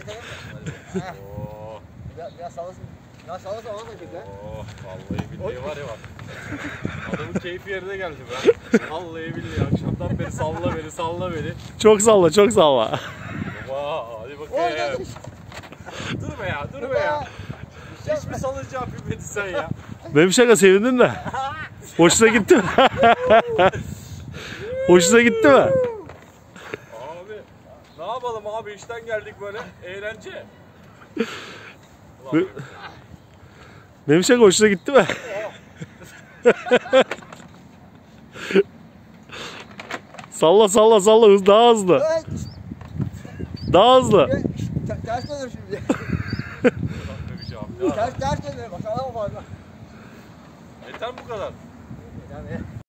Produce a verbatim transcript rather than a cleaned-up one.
Oo. Biraz, biraz sallasın. Ya sallasın ona da çek lan. Oo. Vallahi billahi var ya bak. Adamın keyfi yerine geldi be. Vallahi billahi akşamdan beri salla beni salla beni. Çok salla, çok salla. Baba hadi bakayım. Dur be ya dur be ya. Hiç mi salıncağın bilmedin sen ya? Benim şaka sevindin de. Hoşuna gitti mi? Hoşuna gitti mi? Abi ne yapalım abi işten geldik böyle eğlence. Ulan, Benim şaka hoşuna gitti mi? Salla salla salla hız daha hızlı. Daha hızlı. Ters dönür şimdi. abi. Ters ters dönür. Bak sana mı fazla? Yeter bu kadar. Yani.